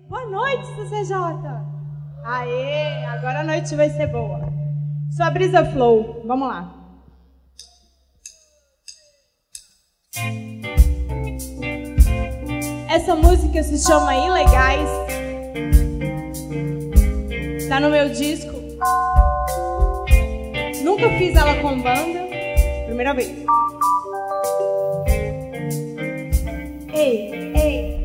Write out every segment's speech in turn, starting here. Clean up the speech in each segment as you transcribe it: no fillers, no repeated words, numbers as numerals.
Boa noite, CCJ. Aê, agora a noite vai ser boa. Sua brisa flow, vamos lá. Essa música se chama Ilegais. Tá no meu disco. Nunca fiz ela com banda. Primeira vez. Ei, ei.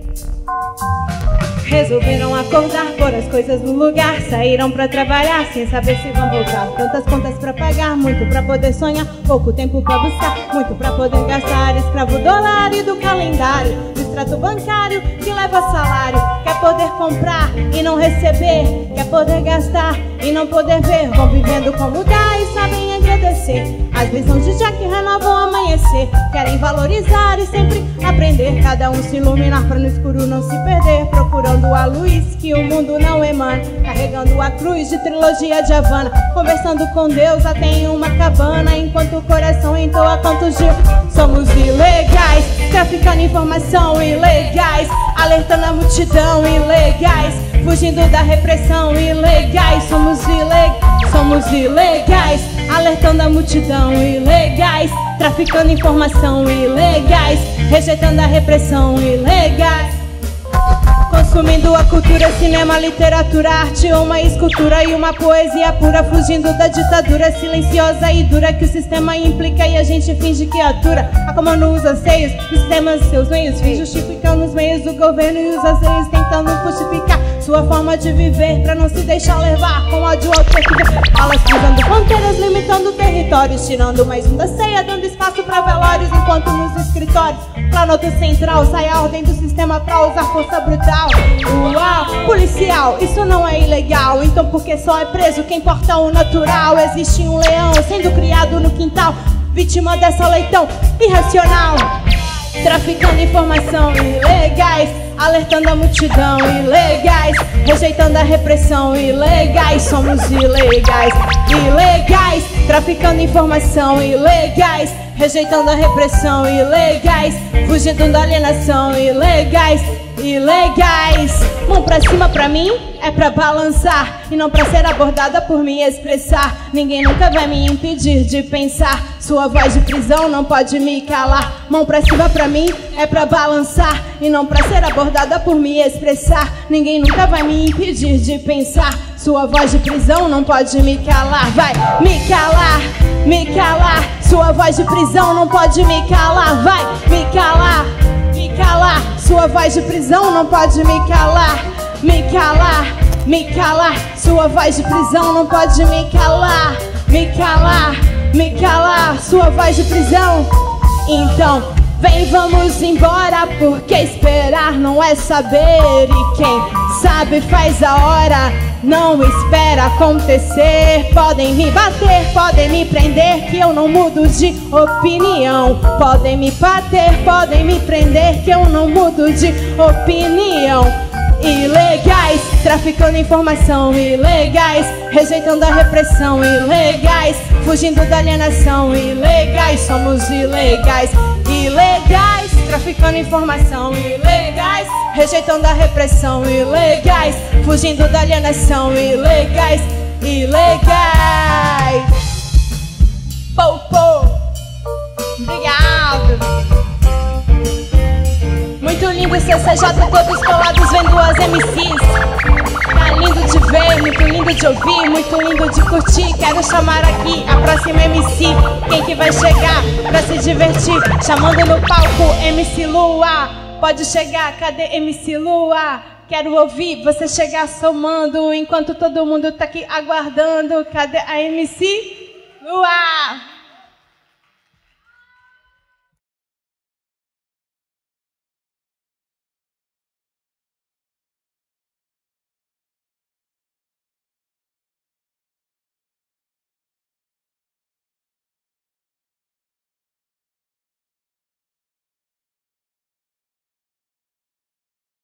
Resolveram acordar, pôr as coisas no lugar. Saíram pra trabalhar, sem saber se vão voltar. Tantas contas pra pagar, muito pra poder sonhar. Pouco tempo pra buscar, muito pra poder gastar. Escravo dólar e do calendário, do extrato bancário que leva salário. Quer poder comprar e não receber, quer poder gastar e não poder ver. Vão vivendo como dá e sabem agradecer. As visões de Jack renovam o amanhecer. Querem valorizar e sempre aprender. Cada um se iluminar pra no escuro não se perder. Procurando a luz que o mundo não emana. Carregando a cruz de trilogia de Havana. Conversando com Deus até em uma cabana. Enquanto o coração entoa cantos de somos ilegais. Traficando informação, ilegais. Alertando a multidão, ilegais. Fugindo da repressão, ilegais. Somos ilegais. Alertando a multidão, ilegais. Traficando informação, ilegais. Rejeitando a repressão, ilegais. Consumindo a cultura, cinema, literatura, arte, uma escultura e uma poesia pura. Fugindo da ditadura silenciosa e dura que o sistema implica e a gente finge que atura. Acomodando os anseios, os sistemas, seus meios, fins justificando os meios do governo e os anseios tentando justificar sua forma de viver pra não se deixar levar com ódio ao terrível. Elas cruzando fronteiras, limitando territórios, tirando mais um da ceia, dando espaço pra velórios, enquanto nos escritórios Planalto Central sai a ordem do sistema pra usar força brutal. Uau, policial, isso não é ilegal. Então por que só é preso quem porta o natural? Existe um leão sendo criado no quintal, vítima dessa lei tão irracional. Traficando informação, ilegais. Alertando a multidão, ilegais. Rejeitando a repressão, ilegais. Somos ilegais, ilegais. Traficando informação, ilegais. Rejeitando a repressão, ilegais. Fugindo da alienação, ilegais, ilegais. Mão pra cima pra mim é pra balançar e não pra ser abordada por me expressar. Ninguém nunca vai me impedir de pensar. Sua voz de prisão não pode me calar. Mão pra cima pra mim é pra balançar e não pra ser abordada por me expressar. Ninguém nunca vai me impedir de pensar. Sua voz de prisão não pode me calar. Vai me calar, me calar. Sua voz de prisão não pode me calar. Vai me calar, me calar. Sua voz de prisão não pode me calar. Me calar, me calar. Sua voz de prisão não pode me calar. Me calar, me calar. Sua voz de prisão. Então vem, vamos embora, porque esperar não é saber. E quem sabe faz a hora, não espera acontecer. Podem me bater, podem me prender, que eu não mudo de opinião. Podem me bater, podem me prender, que eu não mudo de opinião. Ilegais, traficando informação, ilegais. Rejeitando a repressão, ilegais. Fugindo da alienação, ilegais. Somos ilegais, ilegais. Traficando informação, ilegais. Rejeitando a repressão, ilegais. Fugindo da alienação, ilegais, ilegais. Pou, pou. Obrigado. Muito lindo CCJ, todos colados vendo as MCs. Tá lindo de ver, muito lindo de ouvir, muito lindo de curtir. Quero chamar aqui a próxima MC. Quem que vai chegar pra se divertir? Chamando no palco MC Lua. Pode chegar, cadê MC Lua? Quero ouvir você chegar somando, enquanto todo mundo tá aqui aguardando. Cadê a MC Lua?